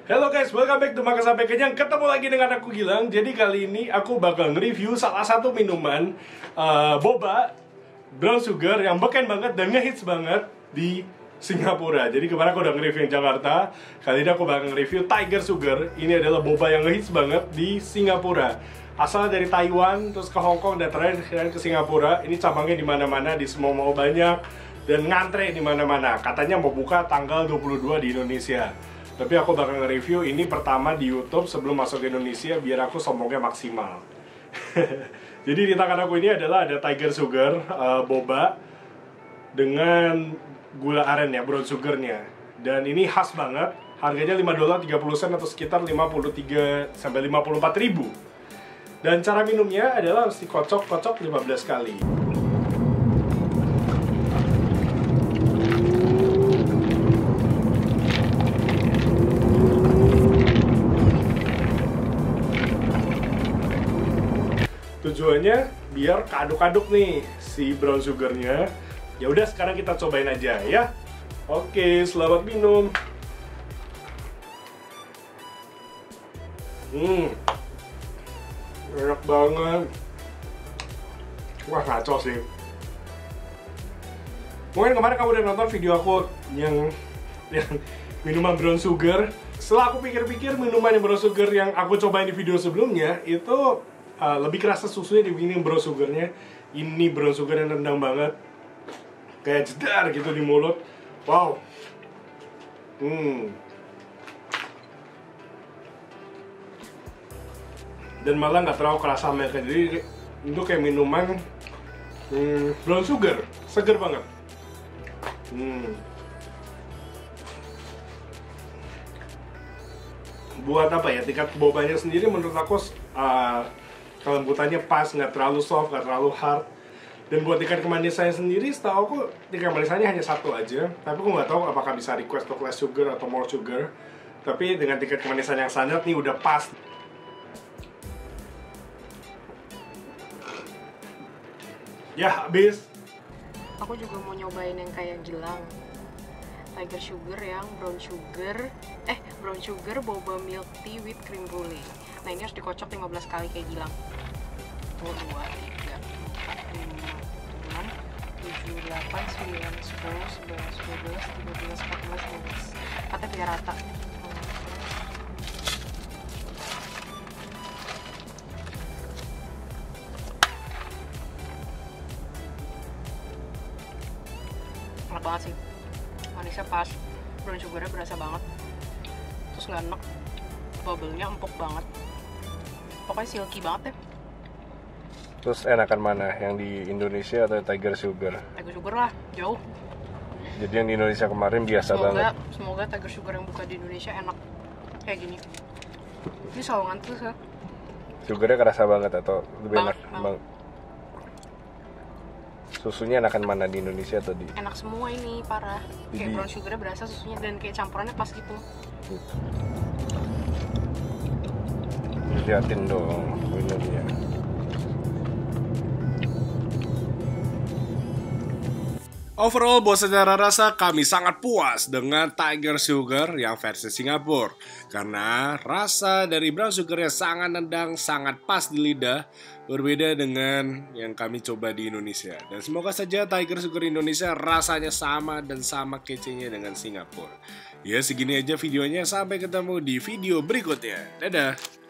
Hello guys, welcome back to Makan Sampai Kenyang. Ketemu lagi dengan aku Gilang. Jadi kali ini aku bakal nge-review salah satu minuman boba brown sugar yang beken banget dan ngehits banget di Singapura. Jadi kemarin aku udah nge-review yang Jakarta. Kali ini aku bakal nge-review Tiger Sugar. Ini adalah boba yang ngehits banget di Singapura. Asal dari Taiwan, terus ke Hong Kong, dan terakhir ke Singapura. Ini cabangnya di mana-mana, di semua mall banyak, dan ngantre di mana-mana. Katanya mau buka tanggal 22 di Indonesia. Tapi aku bakal nge-review ini pertama di YouTube sebelum masuk ke Indonesia biar aku sombongnya maksimal. Jadi di tangan aku ini adalah ada Tiger Sugar boba dengan gula aren ya, brown sugarnya. Dan ini khas banget. Harganya $5.30 atau sekitar 53 sampai 54 ribu. Dan cara minumnya adalah mesti kocok-kocok 15 kali. Tujuannya biar kaduk-kaduk nih si brown sugarnya. Ya udah sekarang kita cobain aja ya. Oke, selamat minum. Enak banget. Wah, ngaco sih. Mungkin kemarin kamu udah nonton video aku yang minuman brown sugar. Setelah aku pikir-pikir, minuman yang brown sugar yang aku cobain di video sebelumnya itu lebih kerasa susunya dibanding brown sugarnya. Ini brown sugar yang nendang banget, kayak jedar gitu di mulut. Wow. Dan malah nggak terlalu kerasa mereka. Jadi itu kayak minuman brown sugar, seger banget. Buat apa ya, tingkat bobanya sendiri menurut aku kelembutannya pas, nggak terlalu soft, nggak terlalu hard. Dan buat tingkat kemanisannya sendiri, setahu aku tingkat kemanisannya hanya satu aja. Tapi aku nggak tahu apakah bisa request untuk less sugar atau more sugar. Tapi dengan tingkat kemanisan yang standar nih udah pas. Ya, habis. Aku juga mau nyobain yang kayak Gilang, Tiger Sugar yang brown sugar boba milk tea with cream brulee. Nah ini harus dikocok 15 kali kayak Gilang. 1, 2, 3, 4, 5, 6, 7, 8, 9, 10, 11, 12, 13, 14, 15. Katanya biar rata. Enak banget sih, manisnya pas, brown sugarnya berasa banget, terus nggak enak, bubble-nya empuk banget, pokoknya silky banget ya. Terus enakan mana? Yang di Indonesia atau Tiger Sugar? Tiger Sugar lah, jauh. Jadi yang di Indonesia kemarin biasa banget. Semoga Tiger Sugar yang buka di Indonesia enak kayak gini. Ini sawangan terus ya. Sugarnya kerasa banget atau lebih Banget, enak? banget. Susunya enakan mana, di Indonesia atau di? Enak semua ini, parah. Kayak brown sugarnya berasa susunya dan kayak campurannya pas gitu. Liatin dong minumnya. Overall, buat secara rasa kami sangat puas dengan Tiger Sugar yang versi Singapura. Karena rasa dari brown sugarnya sangat nendang, sangat pas di lidah. Berbeda dengan yang kami coba di Indonesia. Dan semoga saja Tiger Sugar Indonesia rasanya sama dan sama kecenya dengan Singapura. Ya segini aja videonya, sampai ketemu di video berikutnya. Dadah!